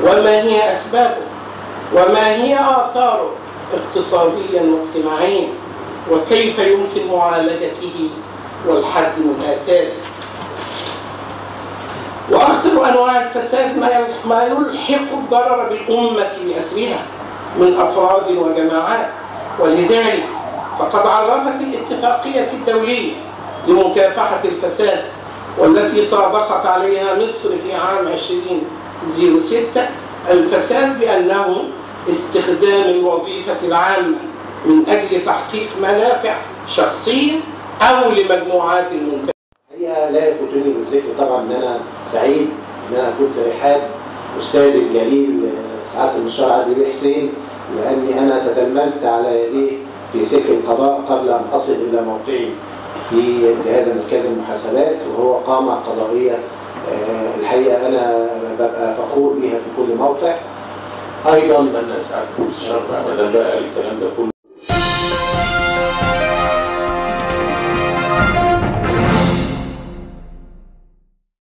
وما هي أسبابه؟ وما هي آثاره اقتصاديا واجتماعيا؟ وكيف يمكن معالجته والحد من آثاره؟ وأخطر أنواع الفساد ما يلحق الضرر بالأمة بأسرها من أفراد وجماعات. ولذلك فقد عرفت الاتفاقية الدولية لمكافحة الفساد والتي صادقت عليها مصر في عام 2006 الفساد بأنه استخدام الوظيفة العامة من أجل تحقيق منافع شخصية أو لمجموعات منتهية. هي لا يفوتني بالذكر طبعا ان انا سعيد ان انا كنت رحاب استاذ الجليل سعاده المستشار عادل بيه حسين، لاني انا تتلمذت على يديه في سلك القضاء قبل ان اصل الى موقعي في جهاز مركز المحاسبات، وهو قامه قضائيه الحقيقه انا ببقى فخور بيها في كل موقع. ايضا استنى سعاده المستشار ما دام بقى الكلام ده كله